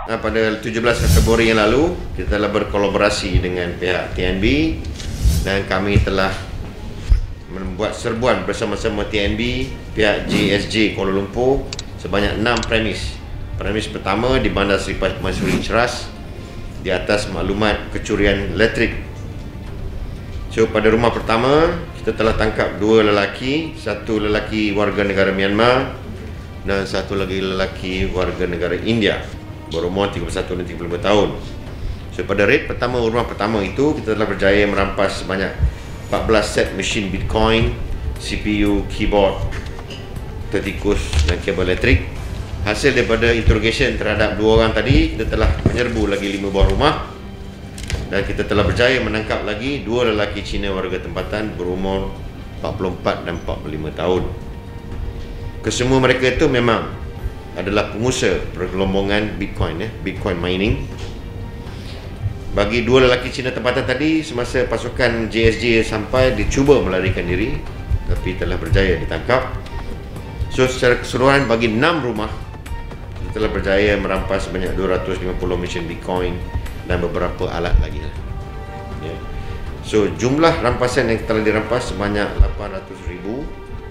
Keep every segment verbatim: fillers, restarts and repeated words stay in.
pada tujuh belas Februari yang lalu, kita telah berkolaborasi dengan pihak T N B dan kami telah membuat serbuan bersama-sama T N B, pihak J S J Kuala Lumpur sebanyak enam premis. Premis pertama di Bandar Seri Mansuri Ceras di atas maklumat kecurian elektrik. So pada rumah pertama kita telah tangkap dua lelaki, satu lelaki warga negara Myanmar dan satu lagi lelaki warga negara India, berumur tiga puluh satu dan tiga puluh lima tahun. So pada raid pertama, rumah pertama itu, kita telah berjaya merampas sebanyak empat belas set mesin Bitcoin, C P U, keyboard, tertikus dan kabel elektrik. Hasil daripada interrogation terhadap dua orang tadi, kita telah menyerbu lagi lima buah rumah dan kita telah berjaya menangkap lagi dua lelaki Cina warga tempatan berumur empat puluh empat dan empat puluh lima tahun. Kesemua mereka itu memang adalah pengusaha pergelombongan Bitcoin, ya, Bitcoin mining. Bagi dua lelaki Cina tempatan tadi, semasa pasukan J S J sampai, dicuba melarikan diri tapi telah berjaya ditangkap. So secara keseluruhan bagi enam rumah, kita telah berjaya merampas sebanyak dua ratus lima puluh mesin Bitcoin dan beberapa alat lagi. Ya. So jumlah rampasan yang telah dirampas sebanyak lapan ratus ribu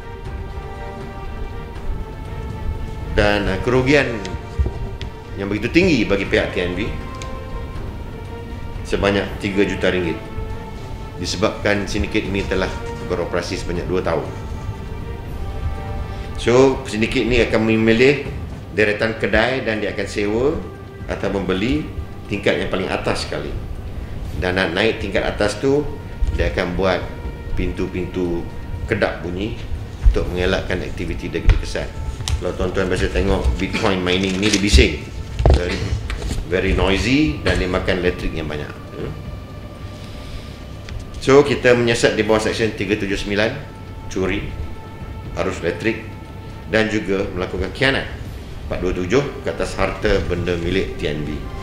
dan uh, kerugian yang begitu tinggi bagi pihak T N B sebanyak tiga juta ringgit disebabkan sindiket ini telah beroperasi sebanyak dua tahun. So sindiket ini akan memilih deretan kedai dan dia akan sewa atau membeli tingkat yang paling atas sekali, dan nak naik tingkat atas tu dia akan buat pintu-pintu kedap bunyi untuk mengelakkan aktiviti dia kesan. Kalau tuan-tuan biasa tengok Bitcoin mining ni, dia bising, very, very noisy dan dia makan elektrik yang banyak. So kita menyiasat di bawah seksyen tiga tujuh sembilan, curi arus elektrik dan juga melakukan khianat empat dua tujuh ke atas harta benda milik T N B.